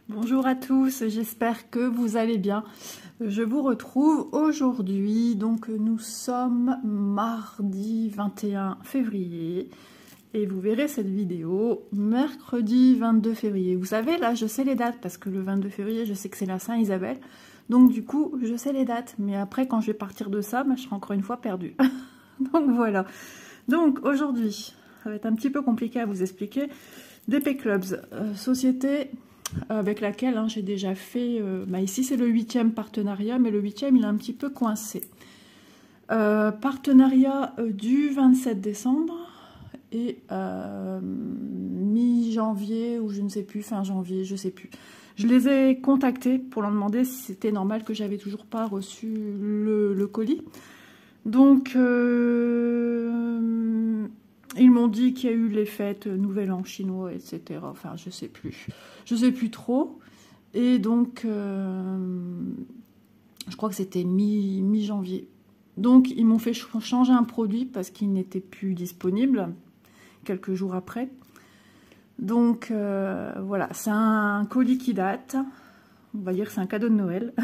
Bonjour à tous, j'espère que vous allez bien. Je vous retrouve aujourd'hui, donc nous sommes mardi 21 février et vous verrez cette vidéo mercredi 22 février. Vous savez, là je sais les dates parce que le 22 février je sais que c'est la Saint-Isabelle, donc du coup je sais les dates, mais après quand je vais partir de ça, je serai encore une fois perdue. Donc voilà, donc aujourd'hui ça va être un petit peu compliqué à vous expliquer. DP Clubs, société avec laquelle j'ai déjà fait, ici c'est le 8e partenariat, mais le 8e il est un petit peu coincé. Partenariat du 27 décembre et mi-janvier ou je ne sais plus, fin janvier, je sais plus. Je les ai contactés pour leur demander si c'était normal que j'avais toujours pas reçu le colis. Donc ils m'ont dit qu'il y a eu les fêtes, Nouvel An chinois, etc. Enfin, je sais plus trop. Et donc, je crois que c'était mi-janvier. Donc, ils m'ont fait changer un produit parce qu'il n'était plus disponible quelques jours après. Donc, voilà, c'est un colis qui date. On va dire que c'est un cadeau de Noël.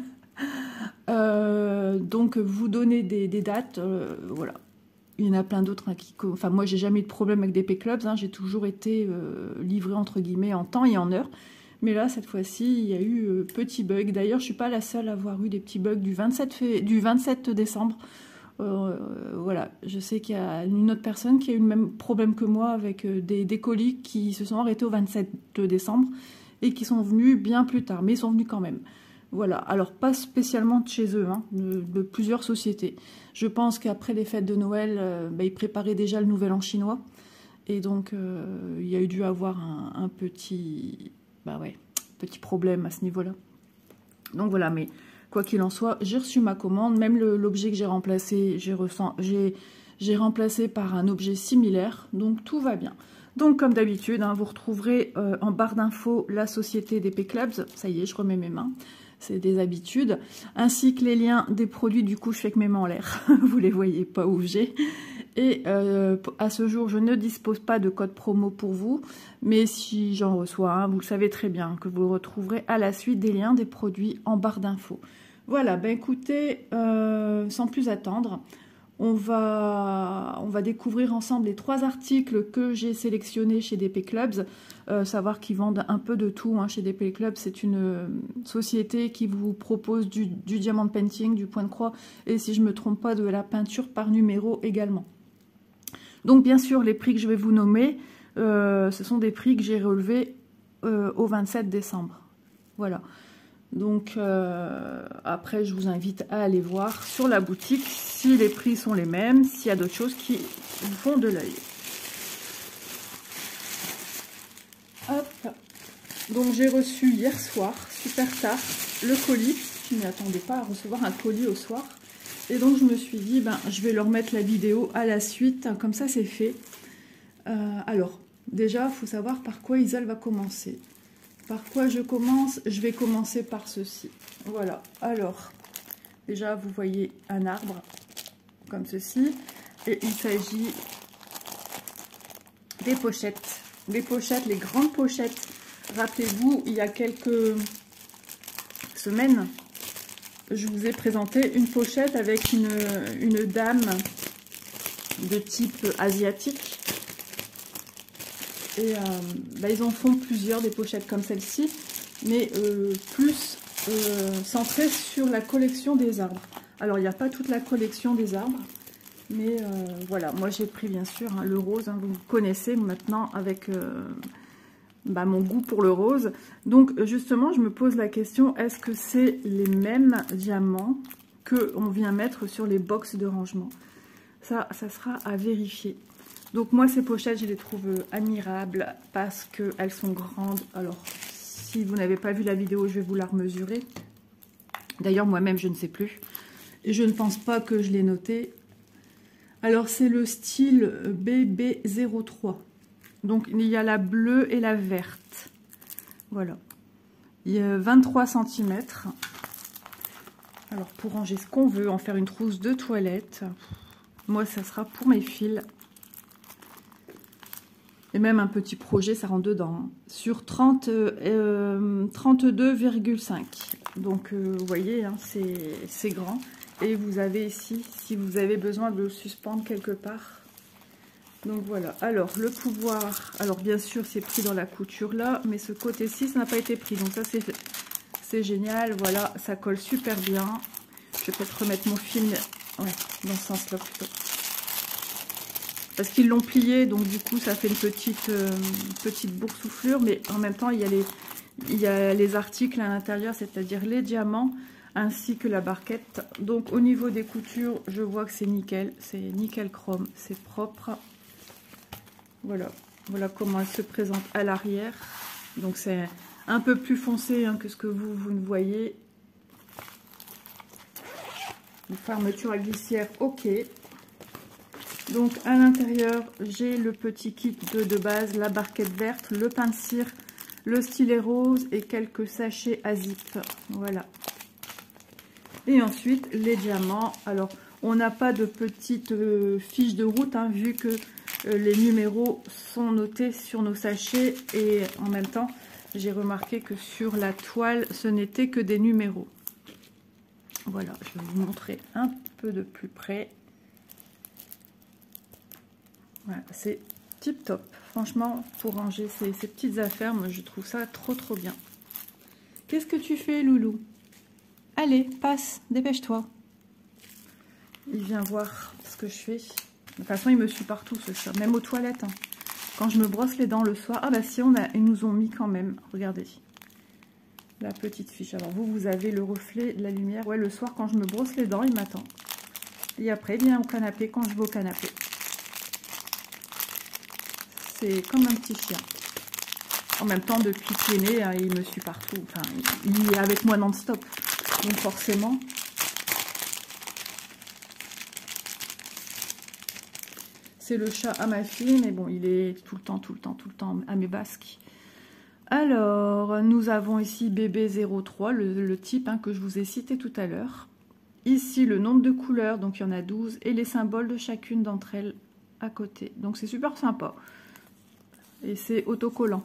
Donc, vous donnez des dates, voilà. Il y en a plein d'autres qui... Enfin, moi, j'ai jamais eu de problème avec DP Clubs. J'ai toujours été livrée, entre guillemets, en temps et en heure. Mais là, cette fois-ci, il y a eu petit bug. D'ailleurs, je ne suis pas la seule à avoir eu des petits bugs du 27 décembre. Voilà, je sais qu'il y a une autre personne qui a eu le même problème que moi avec des colis qui se sont arrêtés au 27 décembre et qui sont venus bien plus tard. Mais ils sont venus quand même. Voilà, alors pas spécialement de chez eux, de plusieurs sociétés. Je pense qu'après les fêtes de Noël, ils préparaient déjà le Nouvel An chinois. Et donc, il y a eu dû avoir un petit, petit problème à ce niveau-là. Donc voilà, mais quoi qu'il en soit, j'ai reçu ma commande. Même l'objet que j'ai remplacé, j'ai remplacé par un objet similaire. Donc tout va bien. Donc comme d'habitude, vous retrouverez en barre d'infos la société DP Clubs. Ça y est, je remets mes mains. C'est des habitudes, ainsi que les liens des produits. Du coup je fais que mes mains en l'air, vous les voyez pas où j'ai. Et à ce jour je ne dispose pas de code promo pour vous, mais si j'en reçois vous le savez très bien que vous retrouverez à la suite des liens des produits en barre d'infos. Voilà, écoutez, sans plus attendre, on va découvrir ensemble les 3 articles que j'ai sélectionnés chez DP Clubs. Savoir qu'ils vendent un peu de tout chez DP Clubs. C'est une société qui vous propose du diamond painting, du point de croix, et si je ne me trompe pas, de la peinture par numéro également. Donc bien sûr, les prix que je vais vous nommer, ce sont des prix que j'ai relevés au 27 décembre. Voilà. Donc après je vous invite à aller voir sur la boutique si les prix sont les mêmes, s'il y a d'autres choses qui vous font de l'œil. Hop. Donc j'ai reçu hier soir, super tard, le colis. Je ne m'y attendais pas à recevoir un colis au soir. Et donc je me suis dit, je vais leur mettre la vidéo à la suite, comme ça c'est fait. Alors, déjà, il faut savoir par quoi Isole va commencer. Par quoi je commence? Je vais commencer par ceci. Voilà. Alors, déjà, vous voyez un arbre comme ceci. Et il s'agit des pochettes. Les pochettes, les grandes pochettes. Rappelez-vous, il y a quelques semaines, je vous ai présenté une pochette avec une dame de type asiatique. Et ils en font plusieurs, des pochettes comme celle-ci, mais plus centrées sur la collection des arbres. Alors, il n'y a pas toute la collection des arbres, mais voilà, moi j'ai pris bien sûr le rose, vous connaissez maintenant avec mon goût pour le rose. Donc justement, je me pose la question, est-ce que c'est les mêmes diamants qu'on vient mettre sur les box de rangement? Ça sera à vérifier. Donc moi ces pochettes je les trouve admirables parce qu'elles sont grandes. Alors si vous n'avez pas vu la vidéo, je vais vous la remesurer. D'ailleurs moi-même je ne sais plus. Et je ne pense pas que je l'ai noté. Alors c'est le style BB03. Donc il y a la bleue et la verte. Voilà. Il y a 23 cm. Alors pour ranger ce qu'on veut, en faire une trousse de toilette. Moi ça sera pour mes fils. Et même un petit projet, ça rentre dedans. Hein. Sur 32,5. Donc, vous voyez, hein, c'est grand. Et vous avez ici, si vous avez besoin de le suspendre quelque part. Donc, voilà. Alors, le pouvoir. Alors, bien sûr, c'est pris dans la couture là. Mais ce côté-ci, ça n'a pas été pris. Donc, ça, c'est génial. Voilà, ça colle super bien. Je vais peut-être remettre mon film ouais, dans ce sens-là plutôt. Parce qu'ils l'ont plié, donc du coup ça fait une petite boursouflure, mais en même temps il y a les articles à l'intérieur, c'est-à-dire les diamants, ainsi que la barquette. Donc au niveau des coutures, je vois que c'est nickel chrome, c'est propre. Voilà, voilà comment elle se présente à l'arrière. Donc c'est un peu plus foncé hein, que ce que vous ne voyez. Une fermeture à glissière, ok. Donc à l'intérieur, j'ai le petit kit de base, la barquette verte, le pain de cire, le stylet rose et quelques sachets à zip. Voilà. Et ensuite, les diamants. Alors, on n'a pas de petite fiche de route, hein, vu que les numéros sont notés sur nos sachets. Et en même temps, j'ai remarqué que sur la toile, ce n'était que des numéros. Voilà, je vais vous montrer un peu de plus près. Voilà, c'est tip top. Franchement, pour ranger ces petites affaires, moi je trouve ça trop bien. Qu'est-ce que tu fais, Loulou? Allez, passe, dépêche-toi. Il vient voir ce que je fais. De toute façon, il me suit partout, ce chat, même aux toilettes. Hein. Quand je me brosse les dents le soir. Ah bah si, ils nous ont mis quand même. Regardez. La petite fiche. Alors vous avez le reflet de la lumière. Ouais, le soir, quand je me brosse les dents, il m'attend. Et après, il vient au canapé quand je vais au canapé. C'est comme un petit chien. En même temps, depuis qu'il est né, hein, il me suit partout. Enfin, il est avec moi non-stop. Donc forcément... C'est le chat à ma fille, mais bon, il est tout le temps à mes basques. Alors, nous avons ici bébé 03, le type hein, que je vous ai cité tout à l'heure. Ici, le nombre de couleurs, donc il y en a 12, et les symboles de chacune d'entre elles à côté. Donc c'est super sympa. Et c'est autocollant.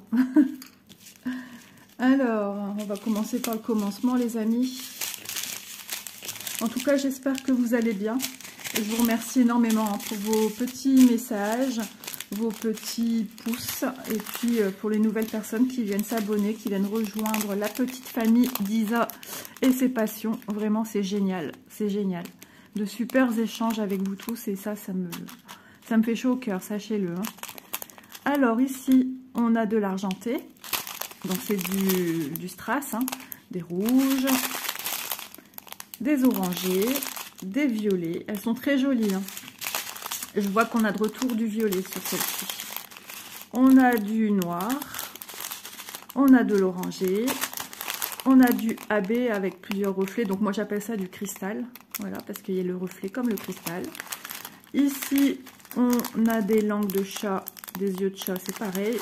Alors, on va commencer par le commencement, les amis. En tout cas, j'espère que vous allez bien. Je vous remercie énormément hein, pour vos petits messages, vos petits pouces. Et puis, pour les nouvelles personnes qui viennent s'abonner, qui viennent rejoindre la petite famille d'Isa et ses passions. Vraiment, c'est génial. C'est génial. De super échanges avec vous tous. Et ça me fait chaud au cœur, sachez-le. Hein. Alors ici, on a de l'argenté, donc c'est du strass, hein, des rouges, des orangés, des violets. Elles sont très jolies. Hein. Je vois qu'on a de retour du violet sur celle-ci. On a du noir, on a de l'orangé, on a du AB avec plusieurs reflets. Donc moi j'appelle ça du cristal, voilà, parce qu'il y a le reflet comme le cristal. Ici, on a des langues de chat. Des yeux de chat, c'est pareil.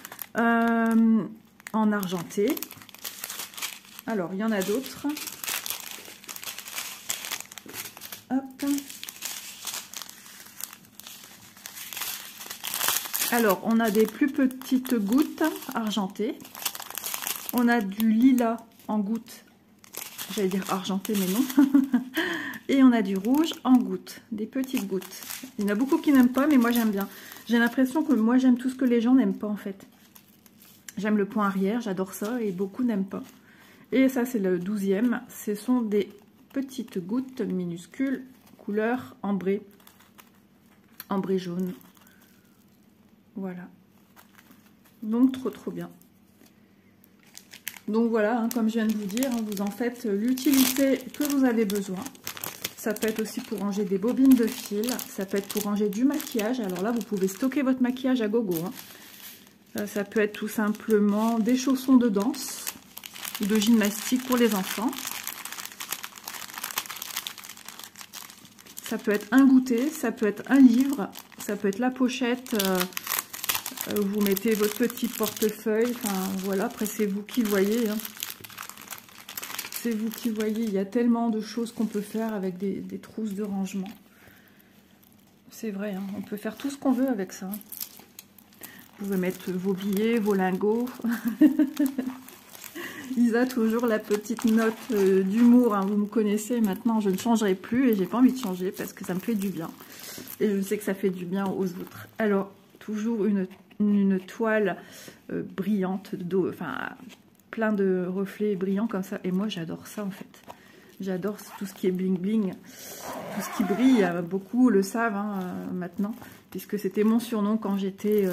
En argenté. Alors, il y en a d'autres. Hop. Alors, on a des plus petites gouttes argentées. On a du lilas en gouttes. J'allais dire argenté, mais non. Et on a du rouge en gouttes, des petites gouttes. Il y en a beaucoup qui n'aiment pas, mais moi j'aime bien. J'ai l'impression que moi j'aime tout ce que les gens n'aiment pas en fait. J'aime le point arrière, j'adore ça, et beaucoup n'aiment pas. Et ça c'est le 12e. Ce sont des petites gouttes minuscules, couleur ambrée. Ambré jaune. Voilà. Donc trop bien. Donc voilà, hein, comme je viens de vous dire, hein, vous en faites l'utilité que vous avez besoin. Ça peut être aussi pour ranger des bobines de fil. Ça peut être pour ranger du maquillage. Alors là, vous pouvez stocker votre maquillage à gogo. Hein. Ça peut être tout simplement des chaussons de danse ou de gymnastique pour les enfants. Ça peut être un goûter, ça peut être un livre, ça peut être la pochette. Vous mettez votre petit portefeuille. Enfin voilà, après c'est vous qui voyez. Hein. C'est vous qui voyez, il y a tellement de choses qu'on peut faire avec des trousses de rangement. C'est vrai, hein, on peut faire tout ce qu'on veut avec ça. Vous pouvez mettre vos billets, vos lingots. Isa, toujours la petite note d'humour, hein, vous me connaissez maintenant, je ne changerai plus et j'ai pas envie de changer parce que ça me fait du bien. Et je sais que ça fait du bien aux autres. Alors, toujours une toile brillante, enfin plein de reflets brillants comme ça. Et moi, j'adore ça en fait. J'adore tout ce qui est bling bling, tout ce qui brille. Beaucoup le savent hein, maintenant, puisque c'était mon surnom quand j'étais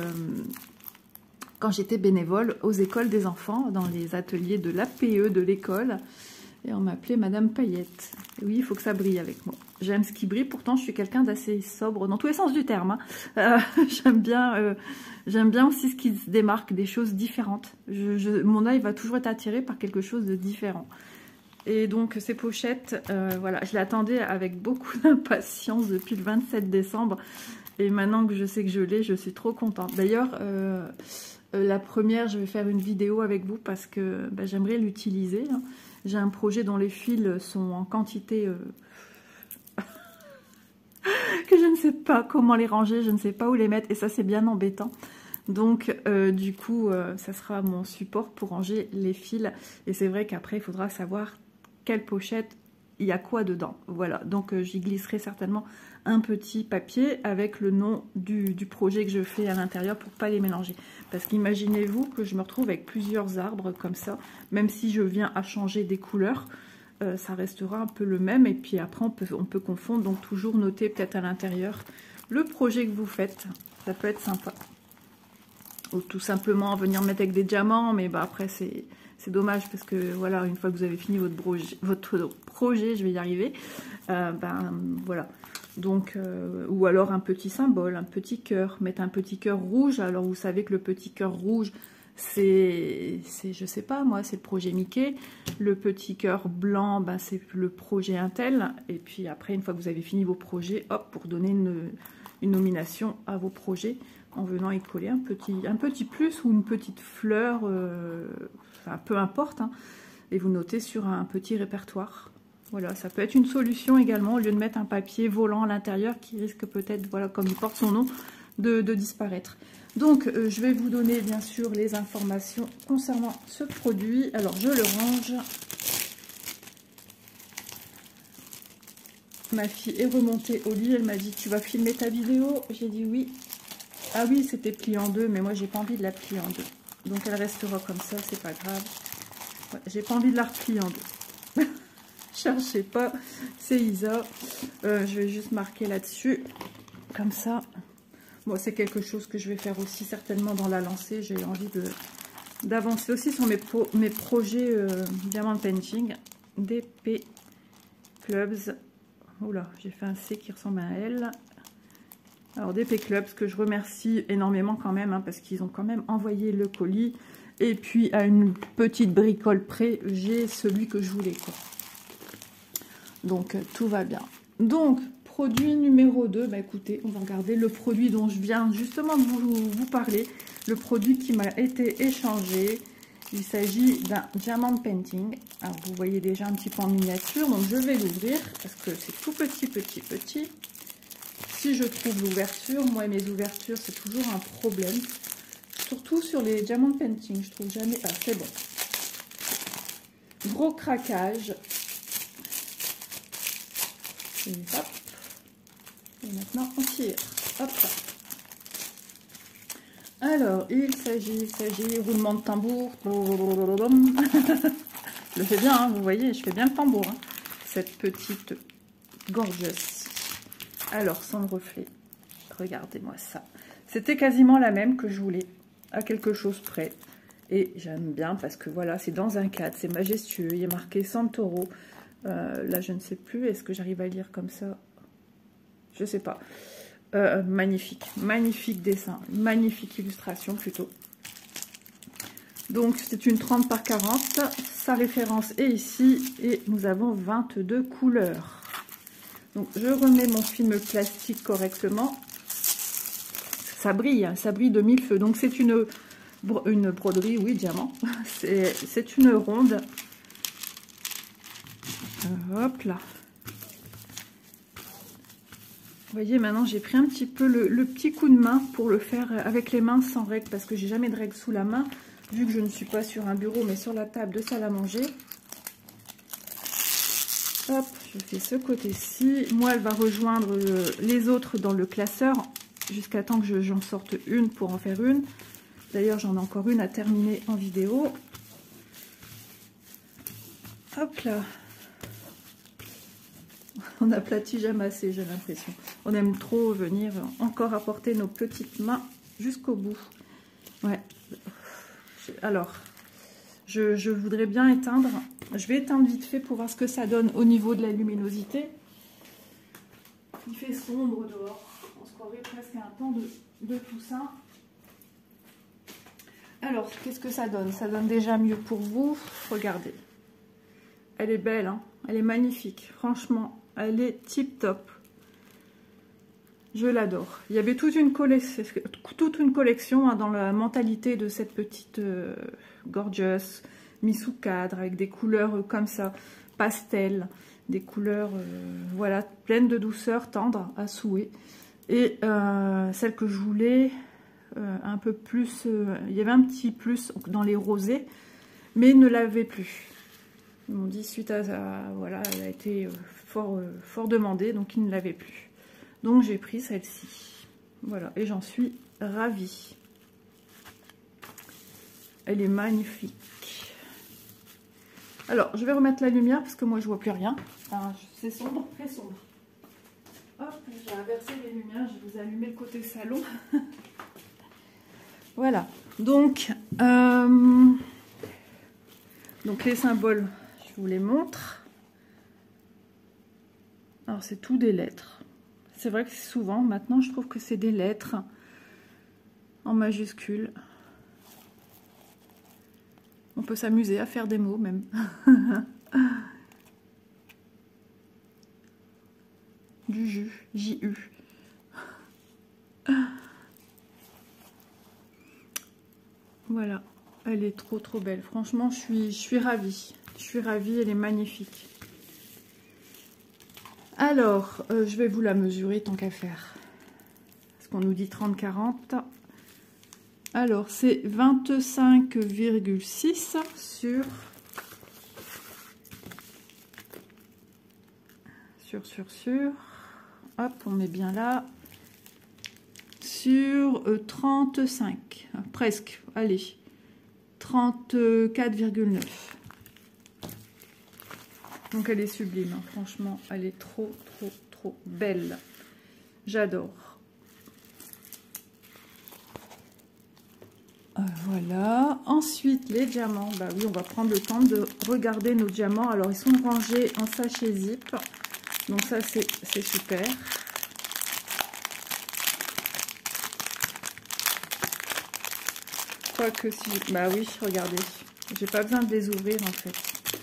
bénévole aux écoles des enfants, dans les ateliers de l'APE de l'école. Et on m'appelait Madame Paillette. Et oui, il faut que ça brille avec moi. J'aime ce qui brille, pourtant je suis quelqu'un d'assez sobre, dans tous les sens du terme. Hein. J'aime bien aussi ce qui se démarque, des choses différentes. Mon œil va toujours être attiré par quelque chose de différent. Et donc ces pochettes, voilà, je l'attendais avec beaucoup d'impatience depuis le 27 décembre. Et maintenant que je sais que je l'ai, je suis trop contente. D'ailleurs, la première, je vais faire une vidéo avec vous parce que bah, j'aimerais l'utiliser. Hein. J'ai un projet dont les fils sont en quantité que je ne sais pas comment les ranger, je ne sais pas où les mettre et ça c'est bien embêtant. Donc du coup, ça sera mon support pour ranger les fils. Et c'est vrai qu'après, il faudra savoir quelle pochette, il y a quoi dedans. Voilà, donc j'y glisserai certainement un petit papier avec le nom du projet que je fais à l'intérieur pour pas les mélanger. Parce qu'imaginez-vous que je me retrouve avec plusieurs arbres comme ça, même si je viens à changer des couleurs, ça restera un peu le même. Et puis après, on peut confondre, donc toujours noter peut-être à l'intérieur le projet que vous faites. Ça peut être sympa. Ou tout simplement venir mettre avec des diamants, mais bah, après c'est dommage parce que voilà, une fois que vous avez fini votre projet, je vais y arriver, ben voilà. Donc, ou alors un petit symbole, un petit cœur, mettre un petit cœur rouge. Alors vous savez que le petit cœur rouge, c'est je sais pas moi, c'est le projet Mickey. Le petit cœur blanc, ben, c'est le projet Intel. Et puis après, une fois que vous avez fini vos projets, hop, pour donner une nomination à vos projets, en venant y coller un petit plus ou une petite fleur, enfin, peu importe, hein, et vous notez sur un petit répertoire. Voilà, ça peut être une solution également, au lieu de mettre un papier volant à l'intérieur qui risque peut-être, voilà, comme il porte son nom, de disparaître. Donc, je vais vous donner bien sûr les informations concernant ce produit. Alors, je le range. Ma fille est remontée au lit, elle m'a dit, tu vas filmer ta vidéo? J'ai dit oui. Ah oui, c'était plié en deux, mais moi, j'ai pas envie de la plier en deux. Donc, elle restera comme ça, c'est pas grave. Ouais, j'ai pas envie de la replier en deux. Cherchez pas, c'est Isa. Je vais juste marquer là-dessus, comme ça. Bon, c'est quelque chose que je vais faire aussi certainement dans la lancée. J'ai envie d'avancer aussi sur mes projets Diamond Painting, DP Clubs. Oula, j'ai fait un C qui ressemble à un L. Alors, DP Clubs, que je remercie énormément quand même, hein, parce qu'ils ont quand même envoyé le colis. Et puis, à une petite bricole près, j'ai celui que je voulais, quoi. Donc, tout va bien. Donc, produit numéro 2, bah écoutez, on va regarder le produit dont je viens justement de vous parler. Le produit qui m'a été échangé. Il s'agit d'un Diamond Painting. Alors, vous voyez déjà un petit peu en miniature. Donc, je vais l'ouvrir parce que c'est tout petit. Si je trouve l'ouverture, moi, mes ouvertures, c'est toujours un problème. Surtout sur les Diamond Painting, je trouve jamais... Ah, c'est bon. Gros craquage. Et hop. Et maintenant, on tire. Hop là. Alors, il s'agit, roulement de tambour. Je le fais bien, hein, vous voyez, je fais bien le tambour. Hein. Cette petite gorgeous. Alors, sans le reflet. Regardez-moi ça. C'était quasiment la même que je voulais, à quelque chose près. Et j'aime bien parce que voilà, c'est dans un cadre, c'est majestueux. Il y a marqué Santoro. Là, je ne sais plus. Est-ce que j'arrive à lire comme ça? Je ne sais pas. Magnifique. Magnifique dessin. Magnifique illustration, plutôt. Donc, c'est une 30 par 40. Sa référence est ici. Et nous avons 22 couleurs. Donc, je remets mon film plastique correctement. Ça brille de mille feux. Donc, c'est une broderie, oui, diamant. C'est une ronde. Hop là. Vous voyez, maintenant j'ai pris un petit peu le petit coup de main pour le faire avec les mains sans règle, parce que j'ai jamais de règle sous la main, vu que je ne suis pas sur un bureau mais sur la table de salle à manger. Hop, je fais ce côté-ci. Moi, elle va rejoindre les autres dans le classeur jusqu'à temps que j'en sorte une pour en faire une. D'ailleurs, j'en ai encore une à terminer en vidéo. Hop là. On n'aplatit jamais assez, j'ai l'impression. On aime trop venir encore apporter nos petites mains jusqu'au bout. Ouais. Alors, je voudrais bien éteindre. Je vais éteindre vite fait pour voir ce que ça donne au niveau de la luminosité. Il fait sombre dehors. On se croirait presque à un temps de Toussaint. Alors, qu'est-ce que ça donne? Ça donne déjà mieux pour vous. Regardez. Elle est belle, hein? Elle est magnifique. Franchement, elle est tip top. Je l'adore. Il y avait toute une collection hein, dans la mentalité de cette petite gorgeous mise sous cadre avec des couleurs comme ça, pastel, des couleurs voilà, pleines de douceur, tendres à souhait. Et celle que je voulais un peu plus, il y avait un petit plus dans les rosés, mais ils ne l'avaient plus. Ils m'ont dit suite à ça, voilà, elle a été fort demandée, donc ils ne l'avaient plus. Donc j'ai pris celle-ci. Voilà, et j'en suis ravie. Elle est magnifique. Alors, je vais remettre la lumière parce que moi je vois plus rien. Enfin, c'est sombre, très sombre. Hop, j'ai inversé les lumières, je vais vous allumer le côté salon. Voilà, donc les symboles, je vous les montre. Alors c'est tout des lettres. C'est vrai que souvent, maintenant je trouve que c'est des lettres en majuscules. On peut s'amuser à faire des mots même. Du jus, J-U. Voilà, elle est trop belle. Franchement, je suis ravie. Je suis ravie, elle est magnifique. Alors, je vais vous la mesurer tant qu'à faire. Parce qu'on nous dit 30-40. Alors, c'est 25,6 sur... Hop, on est bien là. Sur 35, presque, allez, 34,9. Donc elle est sublime, hein. Franchement, elle est trop belle. J'adore. Voilà. Ensuite, les diamants. Bah oui, on va prendre le temps de regarder nos diamants. Alors, ils sont rangés en sachet zip. Donc ça, c'est super. Quoique si... Bah oui, regardez. J'ai pas besoin de les ouvrir, en fait.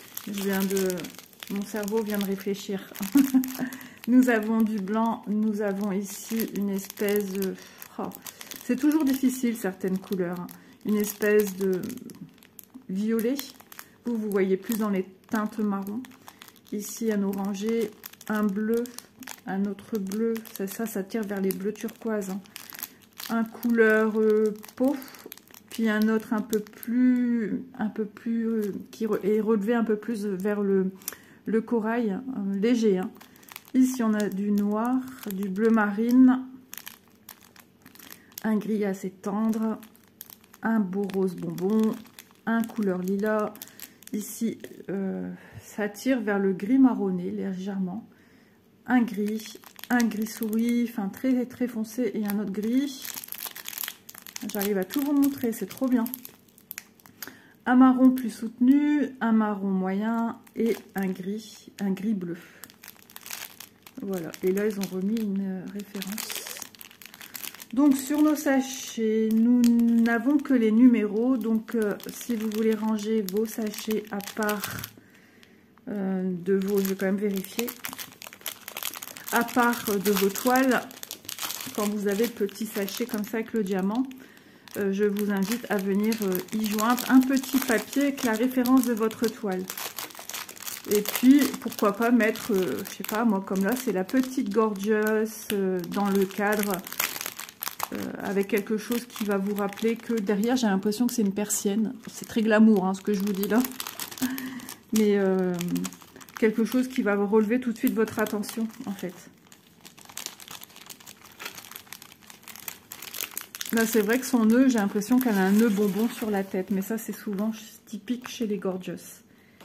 Mon cerveau vient de réfléchir. Nous avons du blanc. Nous avons ici une espèce de... Oh, c'est toujours difficile, certaines couleurs. Hein. Une espèce de violet. Vous voyez plus dans les teintes marron. Ici, un orangé, un bleu, un autre bleu. Ça tire vers les bleus turquoise. Hein. Un couleur peau. Puis un autre un peu plus qui est relevé un peu plus vers le corail, léger. Hein. Ici, on a du noir, du bleu marine, un gris assez tendre, un beau rose bonbon, un couleur lilas. Ici, ça tire vers le gris marronné légèrement. Un gris souris, enfin très foncé, et un autre gris. J'arrive à tout vous montrer, c'est trop bien. Un marron plus soutenu, un marron moyen et un gris bleu. Voilà, et là ils ont remis une référence. Donc sur nos sachets, nous n'avons que les numéros. Donc si vous voulez ranger vos sachets à part de vos, je vais quand même vérifier, à part de vos toiles, quand vous avez le petit sachet comme ça avec le diamant, je vous invite à venir y joindre un petit papier avec la référence de votre toile. Et puis, pourquoi pas mettre, je sais pas, moi, comme là, c'est la petite Gorgeous dans le cadre, avec quelque chose qui va vous rappeler que derrière, j'ai l'impression que c'est une persienne. C'est très glamour, hein, ce que je vous dis là. Mais quelque chose qui va relever tout de suite votre attention, en fait. Là, c'est vrai que son nœud, j'ai l'impression qu'elle a un nœud bonbon sur la tête. Mais ça, c'est souvent typique chez les Gorgeous.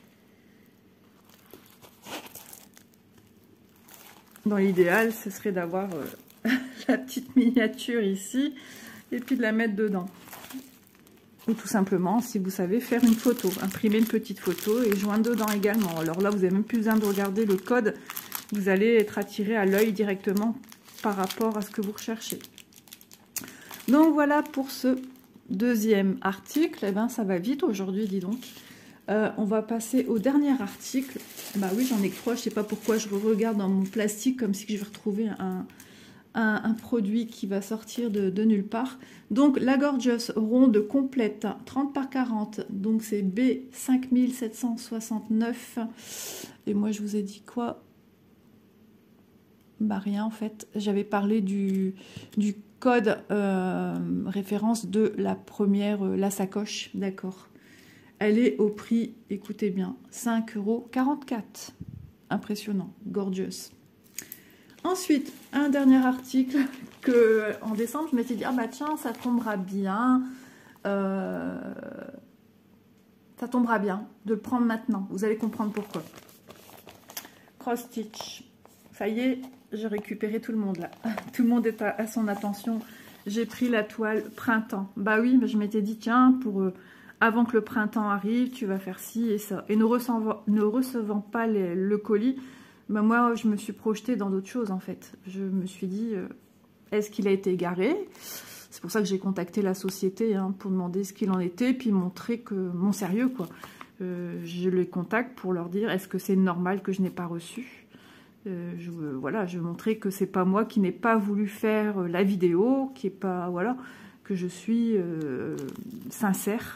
Dans l'idéal, ce serait d'avoir la petite miniature ici et puis de la mettre dedans. Ou tout simplement, si vous savez, faire une photo, imprimer une petite photo et joindre dedans également. Alors là, vous n'avez même plus besoin de regarder le code. Vous allez être attiré à l'œil directement par rapport à ce que vous recherchez. Donc voilà pour ce deuxième article. Eh ben, ça va vite aujourd'hui, dis donc. On va passer au dernier article. Bah oui, j'en ai que 3. Je ne sais pas pourquoi je regarde dans mon plastique comme si je vais retrouver un produit qui va sortir de nulle part. Donc la Gorgeous ronde complète 30 par 40. Donc c'est B5769. Et moi je vous ai dit quoi? Bah rien en fait. J'avais parlé du code référence de la première, la sacoche. D'accord. Elle est au prix, écoutez bien, 5,44 €. Impressionnant, Gorgeous. Ensuite, un dernier article que en décembre, je m'étais dit, ah bah tiens, ça tombera bien. Ça tombera bien de le prendre maintenant. Vous allez comprendre pourquoi. Cross Stitch. Ça y est, j'ai récupéré tout le monde là. Tout le monde est à son attention. J'ai pris la toile printemps. Bah oui, mais je m'étais dit, tiens, pour... avant que le printemps arrive, tu vas faire ci et ça. Et ne recevant pas le colis, ben moi, je me suis projetée dans d'autres choses, en fait. Je me suis dit, est-ce qu'il a été égaré? C'est pour ça que j'ai contacté la société hein, pour demander ce qu'il en était, puis montrer que mon sérieux, quoi. Je les contacte pour leur dire, est-ce que c'est normal que je n'ai pas reçu? Voilà, je veux montrer que c'est pas moi qui n'ai pas voulu faire la vidéo, qui est pas... Voilà, que je suis sincère.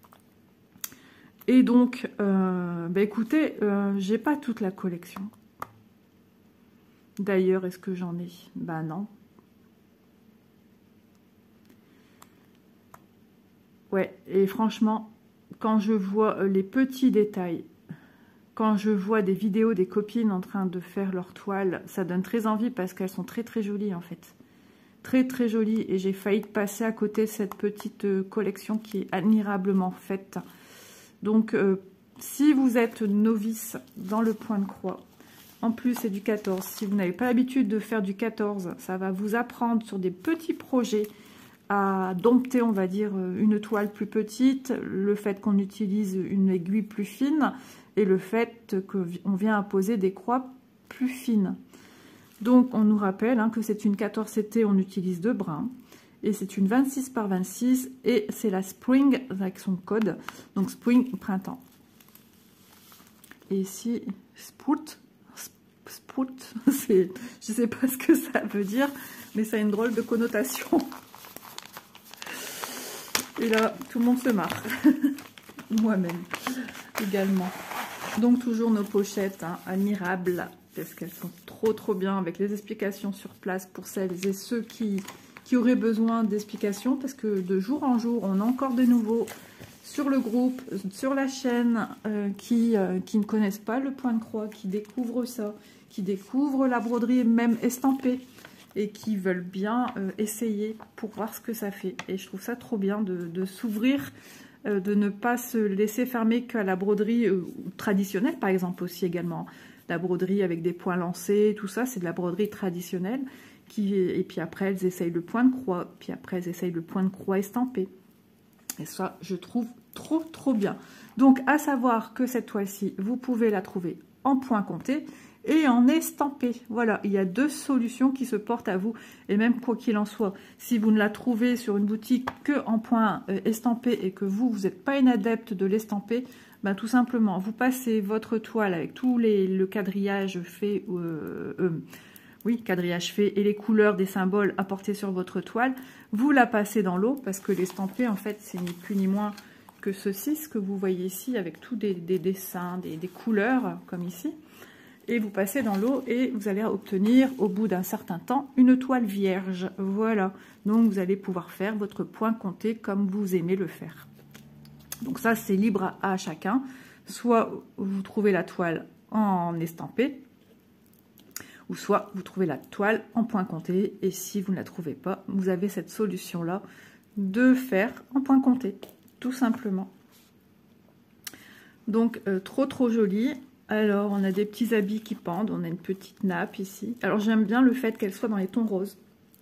Et donc, bah écoutez, j'ai pas toute la collection. D'ailleurs, est-ce que j'en ai? Bah non. Ouais, et franchement, quand je vois les petits détails, quand je vois des vidéos des copines en train de faire leur toile, ça donne très envie parce qu'elles sont très très jolies en fait. Très très jolies. Et j'ai failli passer à côté de cette petite collection qui est admirablement faite. Donc, si vous êtes novice dans le point de croix, en plus c'est du 14, si vous n'avez pas l'habitude de faire du 14, ça va vous apprendre sur des petits projets à dompter, on va dire, une toile plus petite, le fait qu'on utilise une aiguille plus fine et le fait qu'on vient imposer des croix plus fines. Donc, on nous rappelle hein, que c'est une 14 CT, on utilise 2 brins. Et c'est une 26 par 26 et c'est la Spring avec son code. Donc Spring, printemps. Et ici, Sprout, je ne sais pas ce que ça veut dire, mais ça a une drôle de connotation. Et là, tout le monde se marre. Moi-même, également. Donc toujours nos pochettes hein, admirables, parce qu'elles sont trop bien avec les explications sur place pour celles et ceux qui auraient besoin d'explications, parce que de jour en jour, on a encore de nouveaux sur le groupe, sur la chaîne, qui ne connaissent pas le point de croix, qui découvrent ça, qui découvrent la broderie même estampée, et qui veulent bien essayer pour voir ce que ça fait. Et je trouve ça trop bien de s'ouvrir, de ne pas se laisser fermer qu'à la broderie traditionnelle, par exemple aussi également. La broderie avec des points lancés, tout ça, c'est de la broderie traditionnelle. Et puis après, elles essayent le point de croix. Puis après, elles essayent le point de croix estampé. Et ça, je trouve trop bien. Donc, à savoir que cette toile-ci, vous pouvez la trouver en point compté et en estampé. Voilà, il y a 2 solutions qui se portent à vous. Et même quoi qu'il en soit, si vous ne la trouvez sur une boutique que en point estampé et que vous n'êtes pas une adepte de l'estampé, ben, tout simplement, vous passez votre toile avec tout le quadrillage fait... oui, quadrillage fait et les couleurs des symboles apportés sur votre toile, vous la passez dans l'eau parce que l'estampé, en fait, c'est ni plus ni moins que ceci, ce que vous voyez ici, avec tous des dessins, des couleurs, comme ici. Et vous passez dans l'eau et vous allez obtenir, au bout d'un certain temps, une toile vierge. Voilà. Donc, vous allez pouvoir faire votre point compté comme vous aimez le faire. Donc ça, c'est libre à chacun. Soit vous trouvez la toile en estampé, ou soit vous trouvez la toile en point compté. Et si vous ne la trouvez pas, vous avez cette solution-là de faire en point compté, tout simplement. Donc, trop joli. Alors, on a des petits habits qui pendent. On a une petite nappe ici. Alors, j'aime bien le fait qu'elle soit dans les tons roses.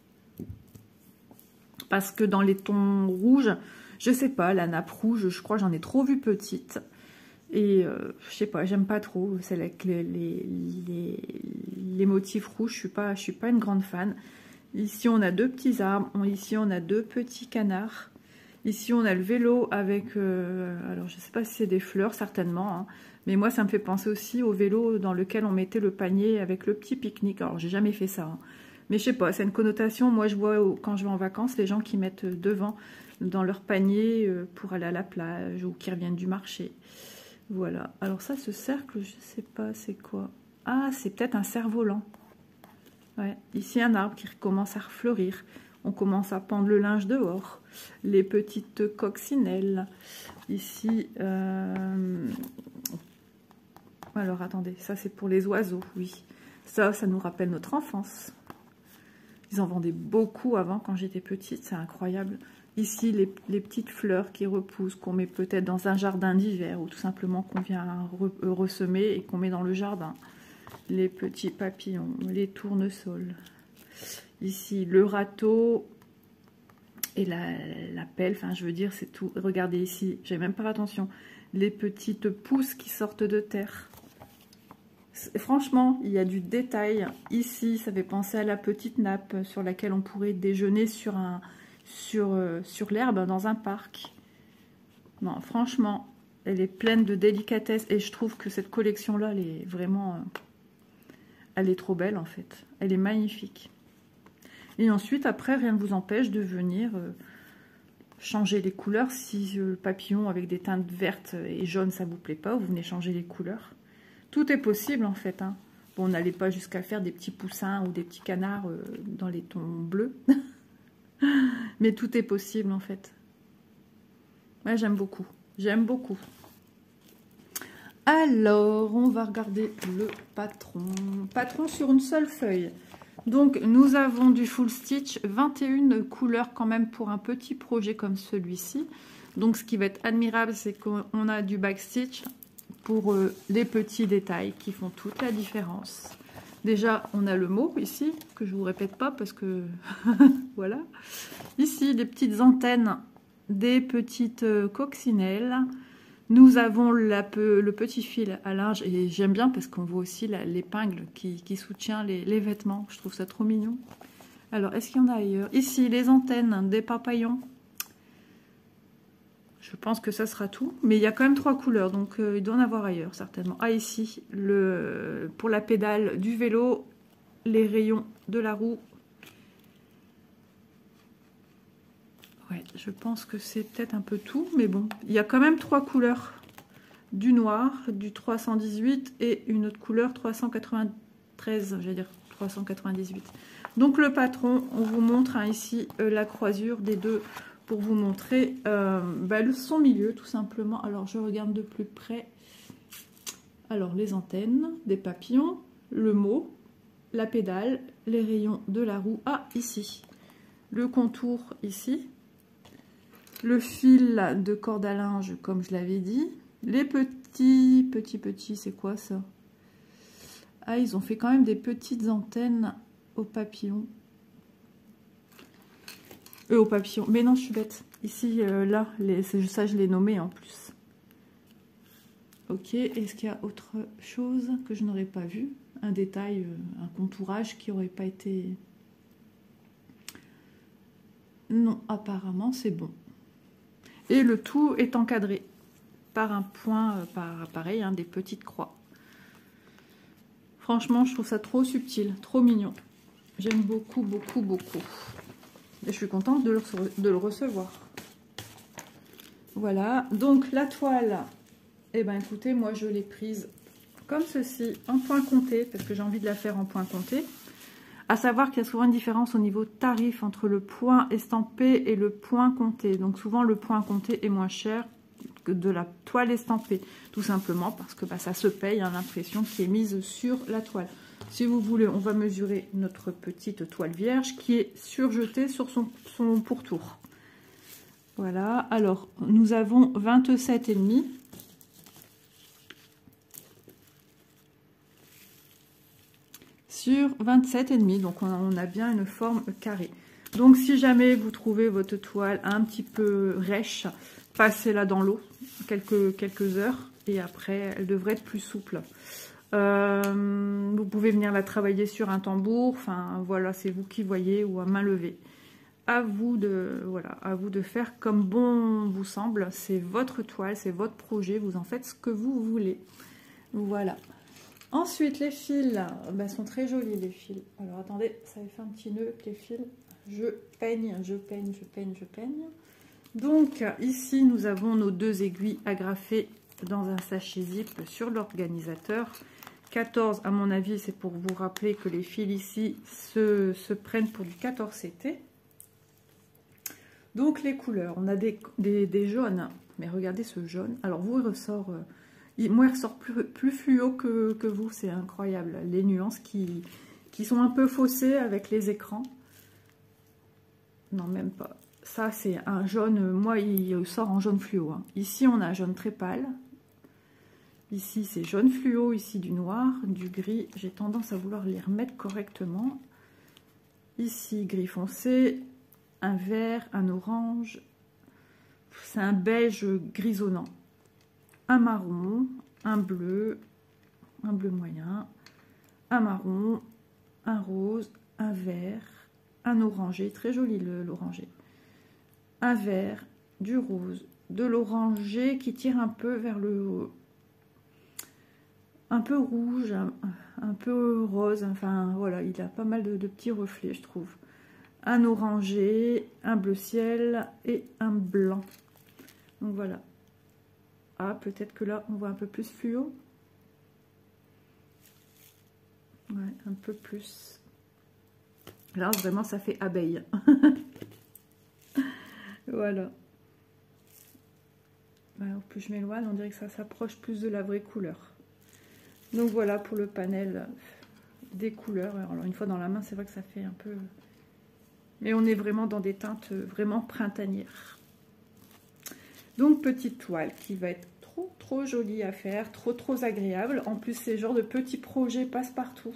Parce que dans les tons rouges, je sais pas, la nappe rouge, je crois j'en ai trop vu petite. Et je sais pas, j'aime pas trop. C'est avec les motifs rouges, je suis pas une grande fan. Ici, on a deux petits arbres. Ici, on a deux petits canards. Ici, on a le vélo avec... alors, je sais pas si c'est des fleurs, certainement. Hein, mais moi, ça me fait penser aussi au vélo dans lequel on mettait le panier avec le petit pique-nique. Alors, j'ai jamais fait ça. Hein. Mais je sais pas, c'est une connotation. Moi, je vois quand je vais en vacances, les gens qui mettent devant dans leur panier pour aller à la plage ou qui reviennent du marché. Voilà. Alors ça, ce cercle, je sais pas, c'est quoi? Ah, c'est peut-être un cerf-volant. Ouais. Ici, un arbre qui commence à refleurir. On commence à pendre le linge dehors. Les petites coccinelles. Ici, alors, attendez, ça, c'est pour les oiseaux, oui. Ça nous rappelle notre enfance. Ils en vendaient beaucoup avant, quand j'étais petite, c'est incroyable. Ici, les petites fleurs qui repoussent, qu'on met peut-être dans un jardin d'hiver, ou tout simplement qu'on vient ressemer et qu'on met dans le jardin. Les petits papillons, les tournesols. Ici, le râteau et la pelle, enfin, je veux dire, c'est tout. Regardez ici, j'ai même pas attention. Les petites pousses qui sortent de terre. Franchement, il y a du détail. Ici, ça fait penser à la petite nappe sur laquelle on pourrait déjeuner sur l'herbe dans un parc. Non, franchement, elle est pleine de délicatesse et je trouve que cette collection-là, elle est vraiment... elle est trop belle en fait. Elle est magnifique. Et ensuite, après, rien ne vous empêche de venir changer les couleurs. Si le papillon avec des teintes vertes et jaunes, ça vous plaît pas, vous venez changer les couleurs. Tout est possible en fait. Hein. Bon, on n'allait pas jusqu'à faire des petits poussins ou des petits canards dans les tons bleus. Mais tout est possible en fait. Ouais, j'aime beaucoup. J'aime beaucoup. Alors, on va regarder le patron. Patron sur une seule feuille. Donc, nous avons du full stitch, 21 couleurs quand même pour un petit projet comme celui-ci. Donc, ce qui va être admirable, c'est qu'on a du backstitch pour les petits détails qui font toute la différence. Déjà, on a le mot ici, que je ne vous répète pas parce que... voilà. Ici, des petites antennes, des petites coccinelles. Nous avons le petit fil à linge et j'aime bien parce qu'on voit aussi l'épingle qui soutient les vêtements. Je trouve ça trop mignon. Alors, est-ce qu'il y en a ailleurs? Ici, les antennes, des papillons. Je pense que ça sera tout. Mais il y a quand même 3 couleurs, donc il doit en avoir ailleurs, certainement. Ah, ici, pour la pédale du vélo, les rayons de la roue. Ouais, je pense que c'est peut-être un peu tout, mais bon. Il y a quand même 3 couleurs. Du noir, du 318 et une autre couleur 393, j'allais dire 398. Donc le patron, on vous montre hein, ici la croisure des deux pour vous montrer son milieu tout simplement. Alors je regarde de plus près. Alors les antennes, des papillons, le mot, la pédale, les rayons de la roue. Ah, ici, le contour ici. Le fil de corde à linge, comme je l'avais dit. Les petits, c'est quoi ça? Ah, ils ont fait quand même des petites antennes aux papillons. Aux papillons. Mais non, je suis bête. Ici, là, ça, je l'ai nommé en plus. Ok, est-ce qu'il y a autre chose que je n'aurais pas vu? Un détail, un contourage qui n'aurait pas été... Non, apparemment, c'est bon. Et le tout est encadré par un point, pareil, hein, des petites croix. Franchement, je trouve ça trop subtil, trop mignon. J'aime beaucoup, beaucoup, beaucoup. Et je suis contente de le recevoir. Voilà, donc la toile, eh ben écoutez, moi je l'ai prise comme ceci, en point compté, parce que j'ai envie de la faire en point compté. À savoir qu'il y a souvent une différence au niveau tarif entre le point estampé et le point compté. Donc souvent le point compté est moins cher que de la toile estampée, tout simplement parce que ça se paye, hein, l'impression qui est mise sur la toile. Si vous voulez, on va mesurer notre petite toile vierge qui est surjetée sur son pourtour. Voilà, alors nous avons 27,5. Sur 27,5, donc on a bien une forme carrée. Donc si jamais vous trouvez votre toile un petit peu rêche, passez-la dans l'eau quelques heures et après elle devrait être plus souple. Vous pouvez venir la travailler sur un tambour, enfin voilà, c'est vous qui voyez, ou à main levée. À vous de faire comme bon vous semble. C'est votre toile, c'est votre projet, vous en faites ce que vous voulez. Voilà. Ensuite, les fils, sont très jolis les fils. Alors attendez, ça fait un petit nœud avec les fils. Je peigne. Donc ici, nous avons nos 2 aiguilles agrafées dans un sachet zip sur l'organisateur. 14, à mon avis, c'est pour vous rappeler que les fils ici se prennent pour du 14 CT. Donc les couleurs, on a des jaunes, mais regardez ce jaune. Alors vous, il ressort... moi, il ressort plus fluo que vous, c'est incroyable. Les nuances qui sont un peu faussées avec les écrans. Non, même pas. Ça, c'est un jaune, moi, il sort en jaune fluo. Hein. Ici, on a un jaune très pâle. Ici, c'est jaune fluo, ici du noir, du gris. J'ai tendance à vouloir les remettre correctement. Ici, gris foncé, un vert, un orange. C'est un beige grisonnant. Un marron, un bleu moyen, un marron, un rose, un vert, un orangé, très joli l'orangé, un vert, du rose, de l'orangé qui tire un peu vers le haut, un peu rouge, un peu rose, enfin voilà, il a pas mal de petits reflets je trouve. Un orangé, un bleu ciel et un blanc. Donc voilà. Ah, peut-être que là, on voit un peu plus fluo. Ouais, un peu plus. Là, vraiment, ça fait abeille. Voilà. Alors, plus je m'éloigne, on dirait que ça s'approche plus de la vraie couleur. Donc voilà pour le panel des couleurs. Alors, une fois dans la main, c'est vrai que ça fait un peu... Mais on est vraiment dans des teintes vraiment printanières. Donc, petite toile qui va être trop jolie à faire, trop agréable. En plus, ces genres de petits projets passe-partout.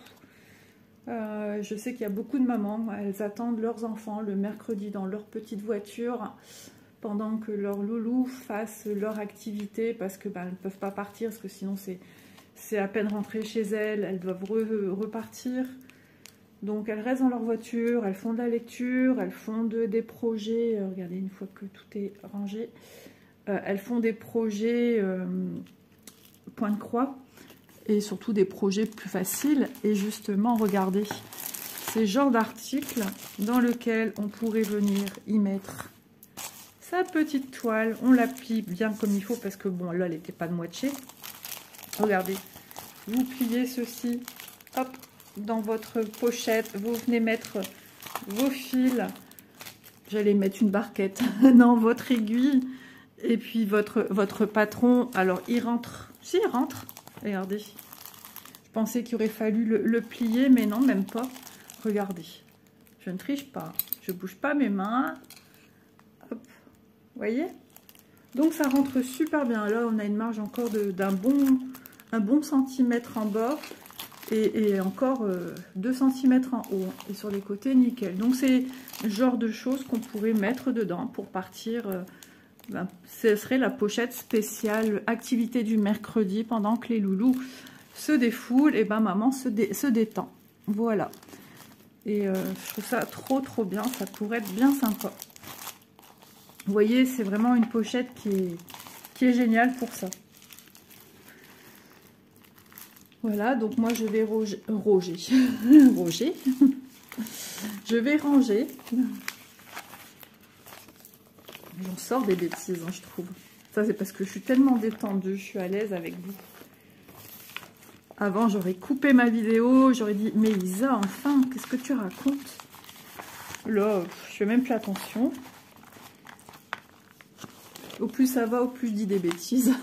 Je sais qu'il y a beaucoup de mamans, elles attendent leurs enfants le mercredi dans leur petite voiture pendant que leurs loulous fassent leur activité parce que elles ne peuvent pas partir, parce que sinon c'est à peine rentré chez elles doivent repartir. Donc elles restent dans leur voiture, elles font de la lecture, elles font des projets. Regardez, une fois que tout est rangé, elles font des projets point de croix et surtout des projets plus faciles. Et justement, regardez, ces genres d'articles dans lesquels on pourrait venir y mettre sa petite toile. On la plie bien comme il faut parce que bon, là, elle n'était pas de moitié. Regardez, vous pliez ceci, hop, dans votre pochette. Vous venez mettre vos fils. J'allais mettre une barquette dans votre aiguille. Et puis votre patron, alors il rentre, si il rentre, regardez. Je pensais qu'il aurait fallu le plier, mais non, même pas. Regardez, je ne triche pas, je bouge pas mes mains. Hop, vous voyez? Donc ça rentre super bien. Là, on a une marge encore d'un bon centimètre en bas et encore 2 cm en haut. Et sur les côtés, nickel. Donc c'est le genre de choses qu'on pourrait mettre dedans pour partir... ce serait la pochette spéciale activité du mercredi pendant que les loulous se défoulent et maman se détend. Voilà. Et je trouve ça trop bien, ça pourrait être bien sympa. Vous voyez, c'est vraiment une pochette qui est géniale pour ça. Voilà, donc moi je vais je vais ranger. J'en sors des bêtises, hein, je trouve. Ça, c'est parce que je suis tellement détendue, je suis à l'aise avec vous. Avant, j'aurais coupé ma vidéo, j'aurais dit, mais Isa, enfin, qu'est-ce que tu racontes? Là, je fais même plus attention. Au plus ça va, au plus je dis des bêtises.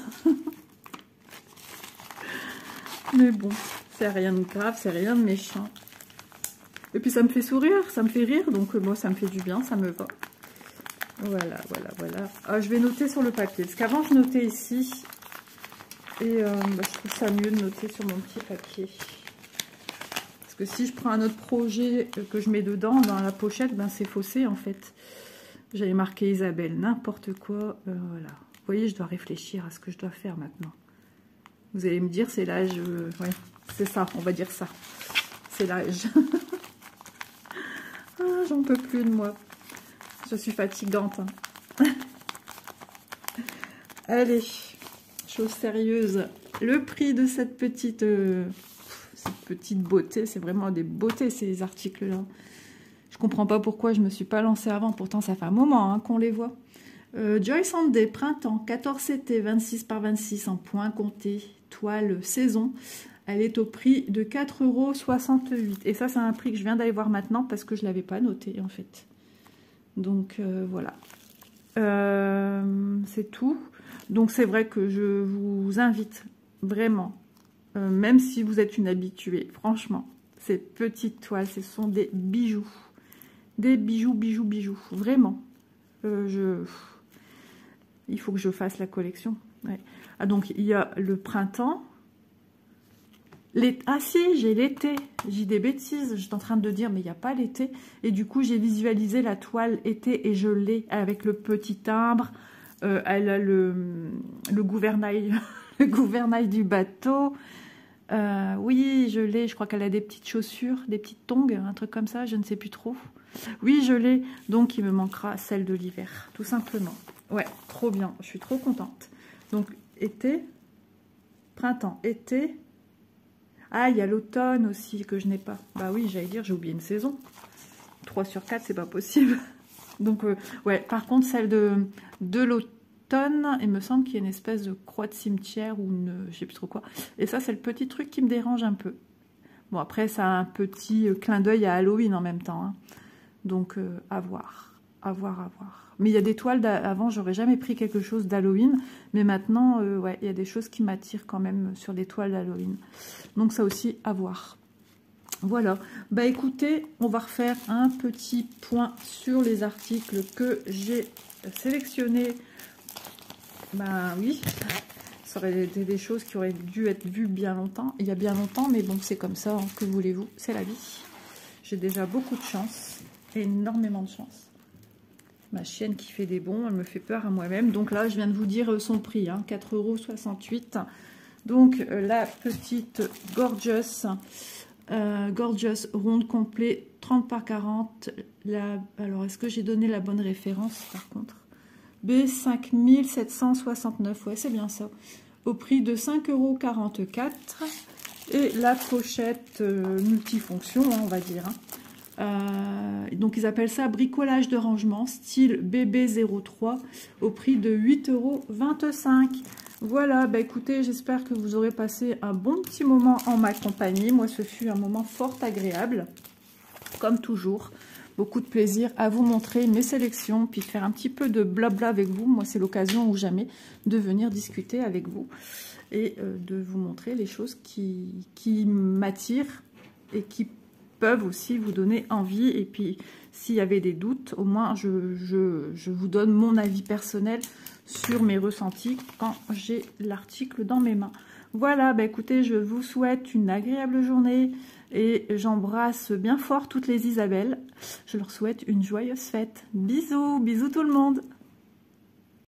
Mais bon, c'est rien de grave, c'est rien de méchant. Et puis ça me fait sourire, ça me fait rire, donc moi ça me fait du bien, ça me va. Voilà, voilà, voilà. Ah, je vais noter sur le papier, parce qu'avant je notais ici. Et je trouve ça mieux de noter sur mon petit papier. Parce que si je prends un autre projet que je mets dedans, dans la pochette, ben c'est faussé en fait. J'avais marqué Isabelle, n'importe quoi. Voilà. Vous voyez, je dois réfléchir à ce que je dois faire maintenant. Vous allez me dire, c'est l'âge. Ouais, c'est ça, on va dire ça. C'est l'âge. Ah, j'en peux plus de moi. Je suis fatigante. Hein. Allez, chose sérieuse. Le prix de cette petite beauté, c'est vraiment des beautés ces articles-là. Je comprends pas pourquoi je me suis pas lancée avant. Pourtant, ça fait un moment hein, qu'on les voit. Joy Sunday, printemps, 14 CT, 26 par 26 en point compté, toile saison. Elle est au prix de 4,68 €. Et ça, c'est un prix que je viens d'aller voir maintenant parce que je ne l'avais pas noté en fait. Donc voilà. C'est tout. Donc c'est vrai que je vous invite vraiment, même si vous êtes une habituée, franchement, ces petites toiles, ce sont des bijoux. Des bijoux, bijoux, bijoux. Vraiment. Il faut que je fasse la collection. Ouais. Ah, donc, il y a le printemps. Ah si, j'ai l'été. J'ai des bêtises. J'étais en train de dire, mais il n'y a pas l'été. Et du coup, j'ai visualisé la toile été et je l'ai avec le petit timbre. Elle a le gouvernail, le gouvernail du bateau. Oui, je l'ai. Je crois qu'elle a des petites chaussures, des petites tongs, un truc comme ça. Je ne sais plus trop. Oui, je l'ai. Donc, il me manquera celle de l'hiver, tout simplement. Ouais, trop bien. Je suis trop contente. Donc, été, printemps, été. Ah, il y a l'automne aussi que je n'ai pas. Bah oui, j'allais dire, j'ai oublié une saison. 3 sur 4, c'est pas possible. Donc, ouais, par contre, celle de l'automne, il me semble qu'il y a une espèce de croix de cimetière ou une, je sais plus trop quoi. Et ça, c'est le petit truc qui me dérange un peu. Bon, après, ça a un petit clin d'œil à Halloween en même temps. Hein. Donc, à voir, à voir, à voir. Mais il y a des toiles d'avant, j'aurais jamais pris quelque chose d'Halloween. Mais maintenant, ouais, il y a des choses qui m'attirent quand même sur des toiles d'Halloween. Donc, ça aussi, à voir. Voilà. Bah, écoutez, on va refaire un petit point sur les articles que j'ai sélectionnés. Bah, oui. Ça aurait été des choses qui auraient dû être vues bien longtemps. Il y a bien longtemps, mais bon, c'est comme ça. Hein, que voulez-vous? C'est la vie. J'ai déjà beaucoup de chance. Énormément de chance. Ma chienne qui fait des bonds, elle me fait peur à moi-même. Donc là, je viens de vous dire son prix, hein, 4,68 €. Donc la petite Gorgeous, Gorgeous ronde complet, 30 par 40. Alors, est-ce que j'ai donné la bonne référence par contre? B5769, ouais, c'est bien ça. Au prix de 5,44 €. Et la pochette multifonction, hein, on va dire. Hein. Donc ils appellent ça bricolage de rangement style BB03 au prix de 8,25 €. Voilà, bah écoutez, j'espère que vous aurez passé un bon petit moment en ma compagnie. Moi, ce fut un moment fort agréable, comme toujours. Beaucoup de plaisir à vous montrer mes sélections, puis de faire un petit peu de blabla avec vous. Moi, c'est l'occasion ou jamais de venir discuter avec vous et de vous montrer les choses qui m'attirent et qui peuvent aussi vous donner envie. Et puis, s'il y avait des doutes, au moins, je vous donne mon avis personnel sur mes ressentis quand j'ai l'article dans mes mains. Voilà, bah écoutez, je vous souhaite une agréable journée et j'embrasse bien fort toutes les Isabelles. Je leur souhaite une joyeuse fête. Bisous, bisous tout le monde.